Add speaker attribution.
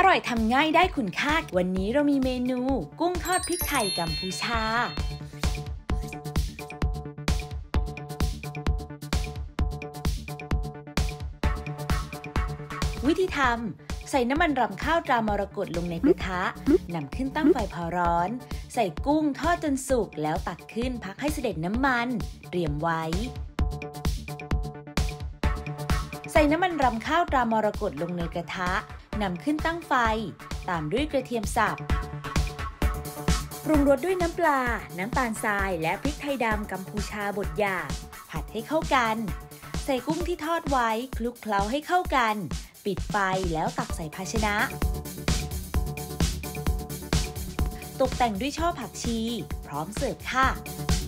Speaker 1: ร่อยทำง่ายได้คุณค่าวันนี้เรามีเมนูกุ้งทอดพริกไทยกัมพูชาวิธีทำใส่น้ำมันรำข้าวตรามรกตลงในกระทะนำขึ้นตั้งไฟพอร้อนใส่กุ้งทอดจนสุกแล้วตักขึ้นพักให้เสด็จน้ำมันเตรียมไว้ใส่น้ำมันรำข้าวตรามรกตลงในกระทะนำขึ้นตั้งไฟตามด้วยกระเทียมสับปรุงรสด้วยน้ำปลาน้ำตาลทรายและพริกไทยดำกัมพูชาบดหยาบผัดให้เข้ากันใส่กุ้งที่ทอดไว้คลุกเคล้าให้เข้ากันปิดไฟแล้วตักใส่ภาชนะตกแต่งด้วยช่อผักชีพร้อมเสิร์ฟค่ะ